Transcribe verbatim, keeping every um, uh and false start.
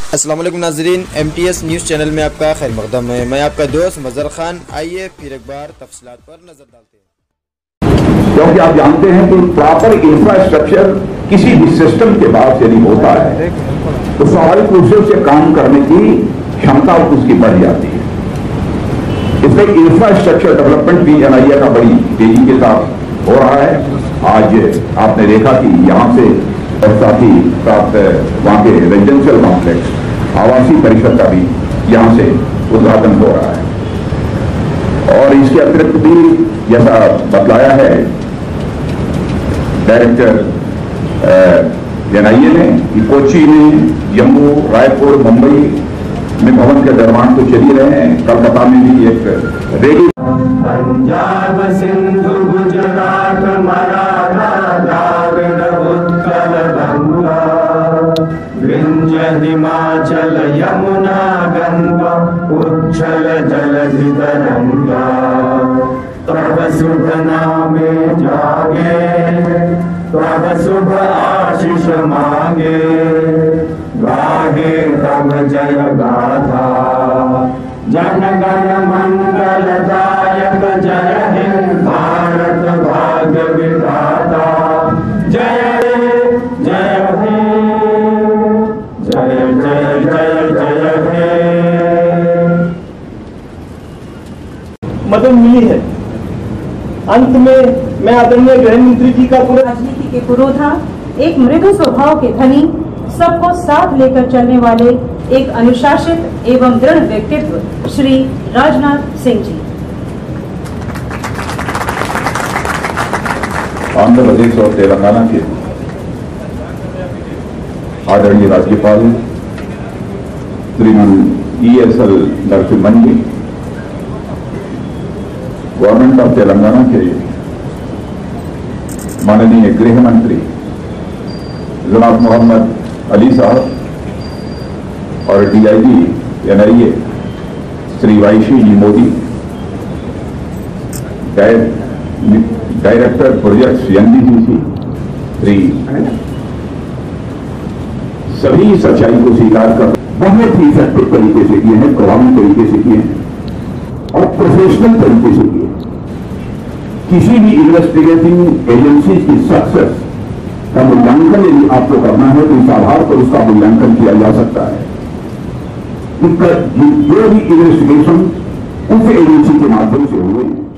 अस्सलाम वालेकुम नाज़रीन, M T S news channel में आपका खैर मक़दम है। मैं आपका दोस्त मज़हर खान। आइए फिर एक बार तफसीलात पर नजर डालते हैं। क्योंकि आप जानते हैं कि प्रॉपर इंफ्रास्ट्रक्चर किसी भी सिस्टम के बाद यदि होता है तो स्वाभाविक रूप से उसे काम करने की क्षमता उसकी बढ़ जाती है। इसलिए इंफ्रास्ट्रक्चर डेवलपमेंट भी एन आई ए का बड़ी तेजी के साथ हो रहा है। आज आपने देखा कि यहाँ से और साथ ही साथ वहाँ के रेजिडेंशियल कॉम्प्लेक्स आवासीय परिषद का भी यहाँ से उद्घाटन हो रहा है। और इसके अतिरिक्त भी जैसा बतलाया है डायरेक्टर एन आई ए ने कि कोची में, जम्मू, रायपुर, मुंबई में भवन के निर्माण तो चल ही रहे हैं। कलकत्ता में भी एक रेडी पंजाब, सिंधु, गुजरात, मराठा, द्राविड़, उत्कल, गंगा, विंध्य, हिमाचल, यमुना, गंगा, उच्छल जलधि तरंगा, तब शुभ नामे जागे, तब शुभ आशीष मांगे, गाहे तब जय गाथा, जन गण मंगल दायक, जय हिंद भारत भाग्य विधाता, जय हे जय हे जय जय जय जय हे। मदद मिली है। अंत में मैं आदरणीय गृह मंत्री जी का पूरा राजनीति के पुरोधा, एक मृदु स्वभाव के धनी, सबको साथ लेकर चलने वाले एक अनुशासित एवं दृढ़ व्यक्तित्व श्री राजनाथ सिंह जी। आंध्र प्रदेश और तेलंगाना के आदरणीय राज्यपाल श्रीमान E S L Narasimhan ji, government of Telangana के माननीय गृह मंत्री जनाब मोहम्मद अली साहब और D I G N I A Shri Y C ji Modi, director projects N D C C Shri, सभी सच्चाई को स्वीकार कर बहुत ही इफेक्टिव तरीके से किए हैं, प्रभावी तरीके से किए हैं और प्रोफेशनल तरीके से किए। किसी भी इन्वेस्टिगेटिंग एजेंसी की सक्सेस का मूल्यांकन यदि आपको करना है तो इस आधार पर उसका मूल्यांकन किया जा सकता है कि जो भी इन्वेस्टिगेशन उस एजेंसी के माध्यम से हुए हैं